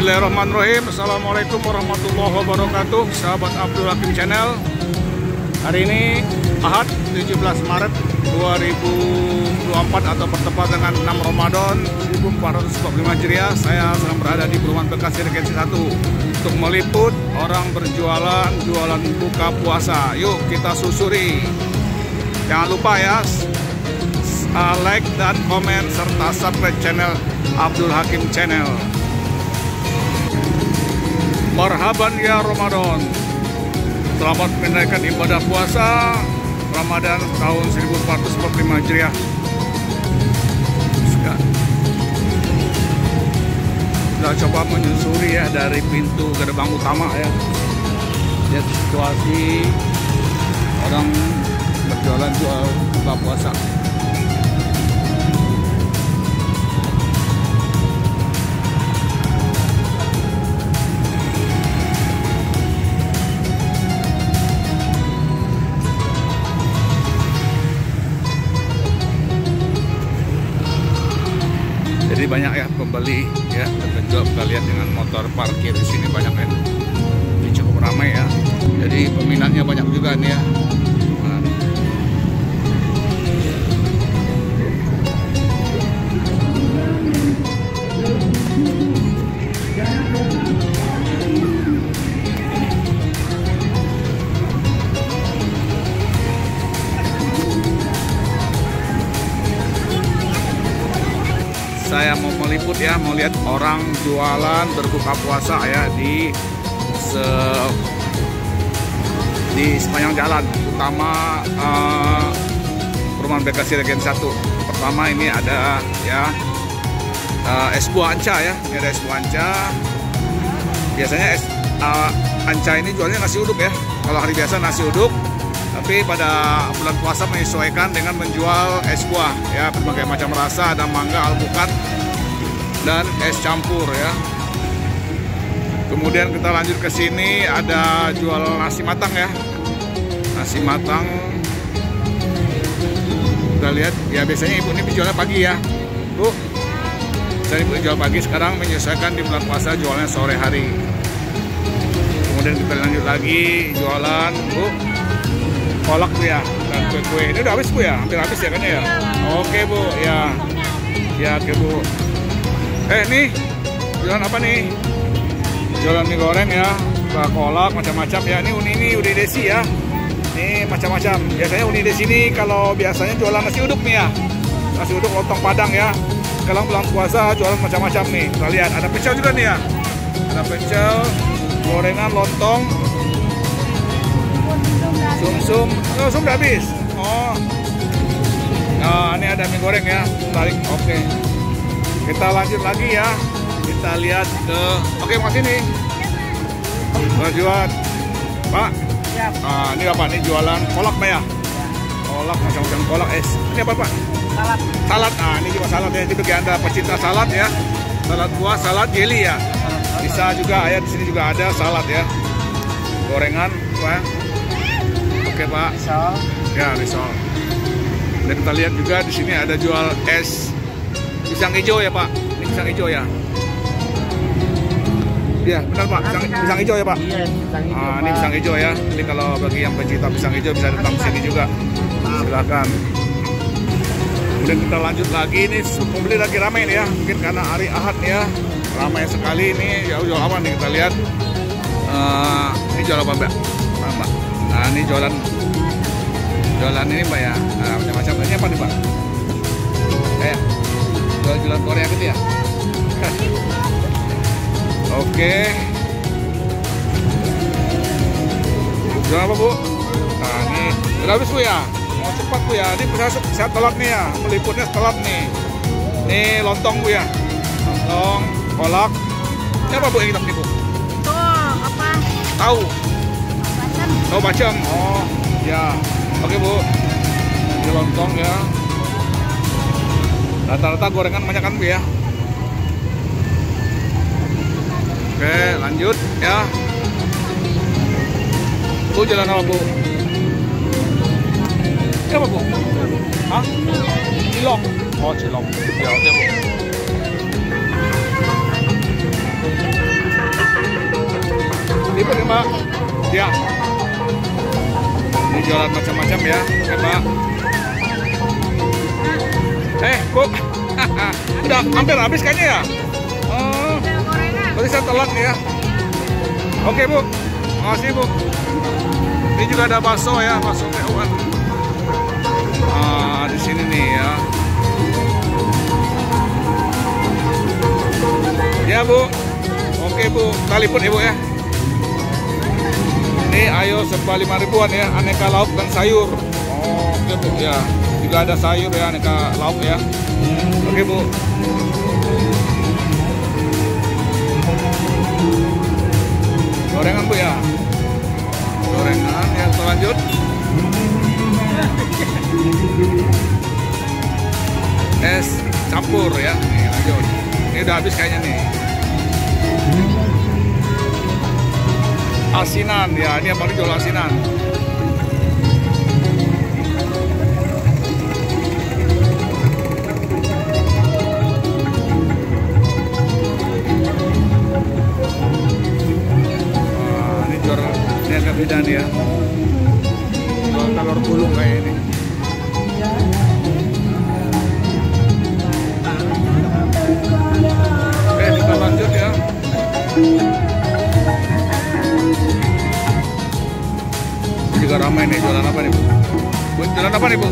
Bismillahirrahmanirrahim. Assalamualaikum warahmatullahi wabarakatuh. Sahabat Abdul Hakim Channel. Hari ini Ahad 17 Maret 2024 atau bertepat dengan 6 Ramadan 1445 Hijriah. Saya sedang berada di Perumahan Bekasi Regensi 1 untuk meliput orang berjualan buka puasa. Yuk kita susuri. Jangan lupa ya, like dan komen serta subscribe channel Abdul Hakim Channel. Marhaban ya Ramadan. Selamat menunaikan ibadah puasa Ramadan tahun 1445 Hijriah. Kita coba menyusuri ya dari pintu gerbang utama ya. Lihat situasi orang berjualan buka puasa. Jadi banyak ya pembeli ya, penjual. Kita lihat dengan motor parkir di sini banyak ya. Ini cukup ramai ya. Jadi peminatnya banyak juga nih ya. Saya mau meliput ya, mau lihat orang jualan berbuka puasa ya di sepanjang jalan utama Perumahan Bekasi Regensi 1. Pertama ini ada ya es buah anca ya, ini ada es buah anca. Biasanya anca ini jualnya nasi uduk ya. Kalau hari biasa nasi uduk, tapi pada bulan puasa menyesuaikan dengan menjual es buah ya, berbagai macam rasa, ada mangga, alpukat, dan es campur ya. Kemudian kita lanjut ke sini, ada jual nasi matang ya, nasi matang. Kita lihat ya, biasanya ibu ini jualnya pagi ya, Bu. Saya ibu jual pagi, sekarang menyesuaikan di bulan puasa jualnya sore hari. Kemudian kita lanjut lagi jualan, Bu, kolak Bu ya, dan kue-kue. Ini udah habis Bu ya, hampir habis ya kayaknya ya. Oke Bu ya, ya oke Bu. Nih jualan apa nih? Jualan mie goreng ya, kolak macam-macam ya. Ini Uni Desi ya. Ini macam-macam. Biasanya Uni Desi ini kalau biasanya jualan nasi uduk nih ya, nasi uduk lontong Padang ya. Sekarang bulan puasa jualan macam-macam nih. Kita lihat ada pecel juga nih ya. Ada pecel, gorengan, lontong, sum-sum. Oh, sum udah habis. Oh. Nah, ini ada mie goreng ya. Tarik. Oke. Kita lanjut lagi ya. Kita lihat ke. Oke, mau sini. Jualan, Pak. Nah, ini apa? Ini jualan kolak Pak ya. Kolak macam-macam kolak es. Ini apa Pak? Salad. Salad. Nah, ini juga salad ya. Jadi bagi Anda pecinta salad ya. Salad buah, salad jelly ya. Bisa juga ya, di sini juga ada salad ya. Gorengan, Pak. Oke Pak. Risol. Ya, risol. Dan kita lihat juga di sini ada jual es pisang hijau ya Pak. Ini pisang hijau ya. Iya benar Pak, pisang hijau ya Pak. Iya, pisang hijau. Ah, ini pisang hijau ya. Jadi kalau bagi yang pecinta pisang hijau bisa datang ke sini juga. Silakan. Kemudian kita lanjut lagi, ini pembeli lagi ramai nih ya. Mungkin karena hari Ahad nih ya, ramai sekali ini. Ya jual apa nih kita lihat. Ini jual apa Mbak? Mbak. Nah ini jualan ini Mbak ya. Nah, macam-macam. Ini apa nih Pak? Kayak jualan Korea gitu ya. Oke. Jualan apa Bu? Nah ini udah habis Bu ya. Mau cepat Bu ya. Ini saya telat nih ya. Meliputnya telat nih. Ini lontong Bu ya. Lontong, kolak. Ini apa Bu yang hitam nih Bu? Tuh apa? Tahu. Bacem. Tahu bacem. Oh ya. Oke Bu. Ini lontong ya. Rata-rata gorengan banyak kan Bu ya. Oke lanjut ya. Bu jalan apa Bu? Ini apa Bu? Hah? Cilok. Oh cilok. Ya oke Bu. seafood ya Mbak? Ya. Ini jualan macam-macam ya, Mbak. Bu, udah hampir habis kayaknya ya? Oh, berarti saya telat nih ya. Oke Bu, makasih Bu. Ini juga ada bakso ya, bakso Mewan. Di sini nih ya. Ya Bu, oke Bu, kalipun Ibu ya. Ini ayo serba 5 ribuan ya, aneka lauk dan sayur. Oh, oke Bu ya. Juga ada sayur ya, aneka lauk ya. Oke Bu. Gorengan Bu ya. Gorengan yang selanjut. Es campur ya. Nih lanjut. Ini udah habis kayaknya nih. Asinan ya, ini yang paling jual asinan. Ini agak beda nih ya. Jual telur gulung kayak ini. Oke, kita lanjut ya. Ini juga ramai nih, jualan apa nih Bu? Jualan apa nih Bu?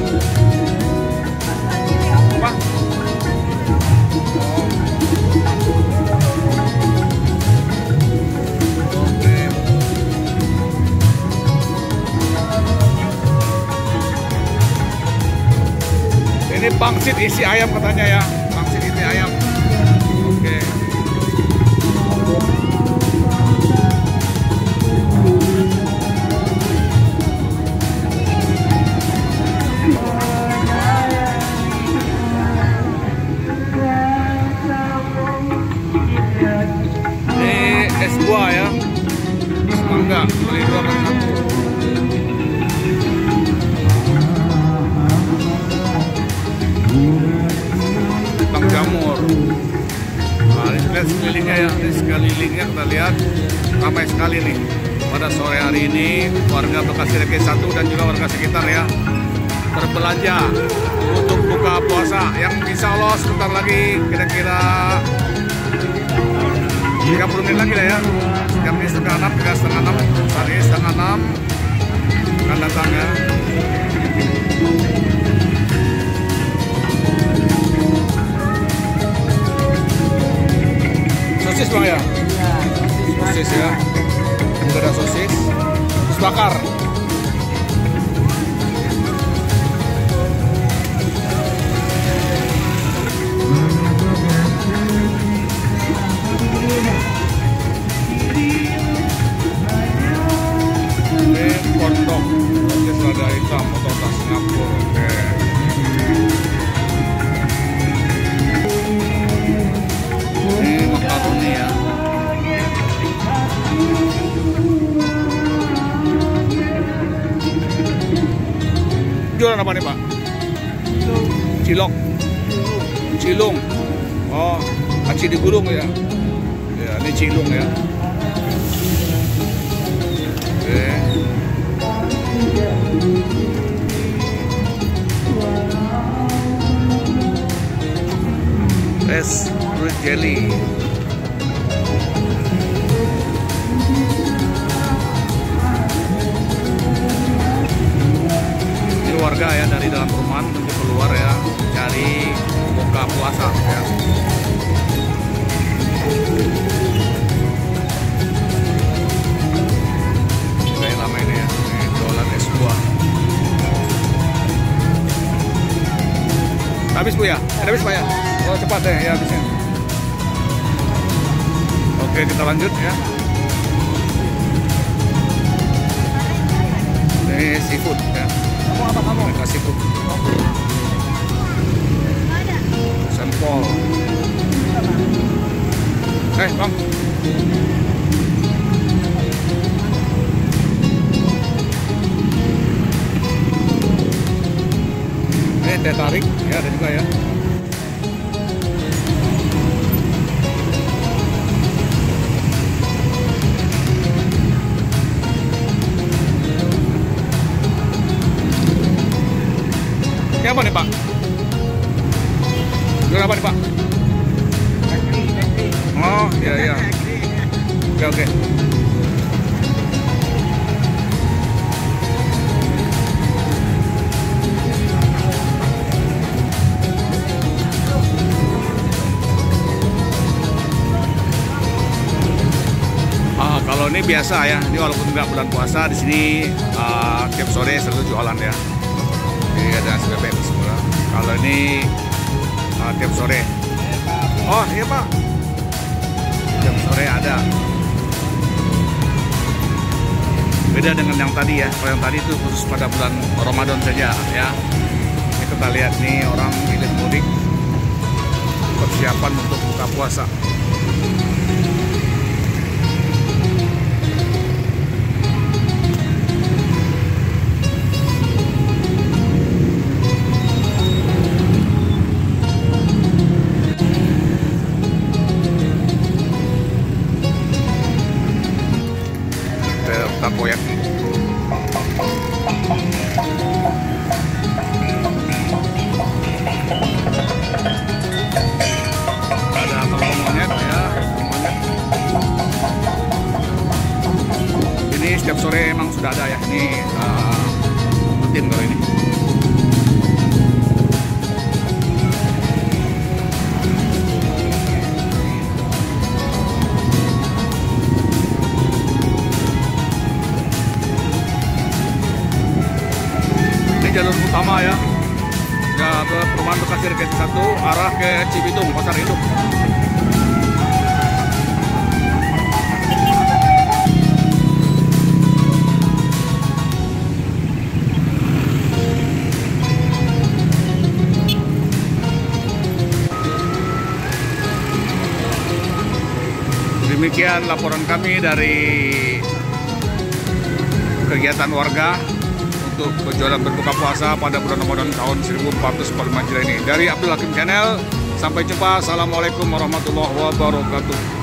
Apa? Ini pangsit isi ayam katanya ya, pangsit isi ayam. Oke. Ini es buah ya, es mangga, beli 2 per 1. Bang jamur. Nah, ini lihat sekelilingnya ya, ini sekelilingnya kita lihat ramai sekali nih pada sore hari ini. Warga Bekasi Regi 1 dan juga warga sekitar ya berbelanja untuk buka puasa yang insya Allah sebentar lagi, kira-kira 30 menit lagi lah ya. Jam ini setengah 6, 3:30, saat ini setengah 6 akan datang ya. Sosis Bang ya? Sosis ya. Juga ada sosis. Sosis bakar. Ini kondok. Ini selada hitam atau tas Singapura. Oke. Ini makaroni ya. Jualan apa nih Pak? Cilok. Cilung. Oh, aci digulung ya. Ya, ini cilung ya. Oke. Es fruit jelly. Ini warga ya dari dalam perumahan menuju keluar ya, cari buka puasa ya. Kayak lama ini ya, ini jualan es buah. Habis Bu ya? Habis Pak ya? Oh cepat deh ya habisnya. Oke kita lanjut ya. Ini seafood ya. Kamu apa kamu? Mereka seafood. Sampel. Bang. Ini teh tarik ya, ada juga ya. apa nih Pak? Jualan apa nih Pak? Oh iya iya. Oke oke. Kalau ini biasa ya, ini walaupun nggak bulan puasa di sini tiap sore selalu jualan ya. Jadi ada nasi bebek semua. Kalau ini tiap sore. Oh iya Pak, tiap sore ada. Beda dengan yang tadi ya. Kalau yang tadi itu khusus pada bulan Ramadan saja ya. Ini kita lihat nih orang hilir mudik persiapan untuk buka puasa. Takoyaki. Ada telur monyet ya, monyet. Ini setiap sore emang sudah ada ya. Ini rutin kalau ini. Jalur utama ya, ke perumahan Bekasi Reket 1 arah ke Cibitung, Pasar Induk. Demikian laporan kami dari kegiatan warga untuk berjualan berbuka puasa pada bulan Ramadan tahun 1445 Hijriah ini. Dari Abdul Hakim Channel, sampai jumpa. Assalamualaikum warahmatullahi wabarakatuh.